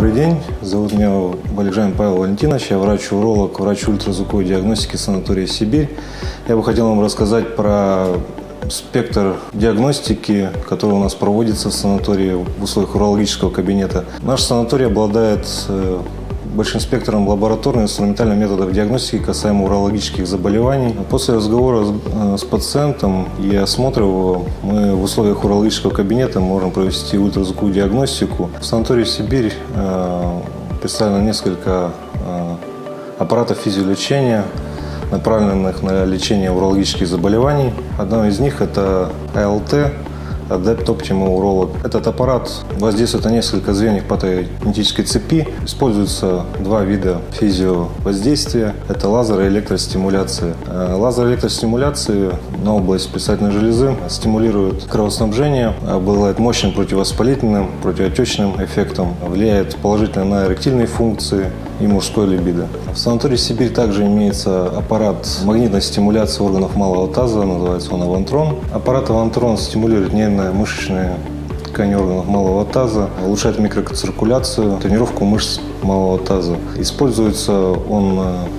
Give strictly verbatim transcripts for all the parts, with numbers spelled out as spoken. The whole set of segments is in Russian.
Добрый день, зовут меня Баликжанин Павел Валентинович, я врач-уролог, врач ультразвуковой диагностики санатория «Сибирь». Я бы хотел вам рассказать про спектр диагностики, который у нас проводится в санатории в условиях урологического кабинета. Наш санаторий обладает большим спектром лабораторных и инструментальных методов диагностики касаемо урологических заболеваний. После разговора с пациентом и осмотра его мы в условиях урологического кабинета можем провести ультразвуковую диагностику. В санатории «Сибирь» представлено несколько аппаратов физиолечения, направленных на лечение урологических заболеваний. Одно из них – это а эл тэ – Adept Optima Urolog. Этот аппарат воздействует на несколько звеньев патогенетической цепи. Используются два вида физиовоздействия. Это лазер и электростимуляция. Лазер и электростимуляция на область предстательной железы стимулирует кровоснабжение, обладает мощным противовоспалительным, противоотечным эффектом, влияет положительно на эректильные функции и мужской либидо. В санатории «Сибирь» также имеется аппарат магнитной стимуляции органов малого таза, называется он Авантрон. Аппарат Авантрон стимулирует нервно-мышечные ткани органов малого таза, улучшает микроциркуляцию, тренировку мышц малого таза. Используется он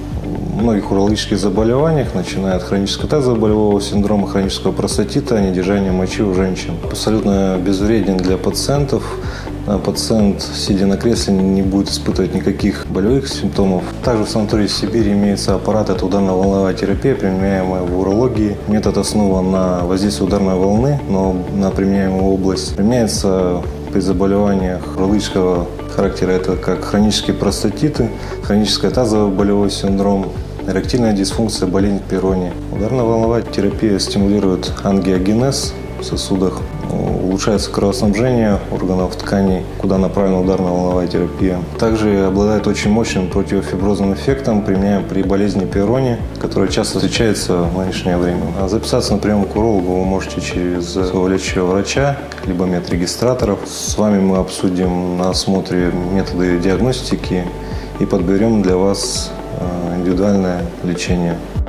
в многих урологических заболеваниях, начиная от хронического тазоболевого синдрома, хронического простатита, недержания мочи у женщин. Абсолютно безвреден для пациентов. Пациент, сидя на кресле, не будет испытывать никаких болевых симптомов. Также в санатории «Сибирь» имеется аппарат, это ударно-волновая терапия, применяемая в урологии. Метод основан на воздействии ударной волны, но на применяемую область. Применяется при заболеваниях урологического характера, это как хронические простатиты, хроническое тазово-болевой синдром, эректильная дисфункция, болезнь Пейрони. Ударно-волновая терапия стимулирует ангиогенез в сосудах, улучшается кровоснабжение органов тканей, куда направлена ударно-волновая терапия. Также обладает очень мощным противофиброзным эффектом, применяем при болезни Пейрони, которая часто встречается в нынешнее время. А записаться на прием к урологу вы можете через своего лечащего врача, либо медрегистраторов. С вами мы обсудим на осмотре методы диагностики и подберем для вас индивидуальное лечение.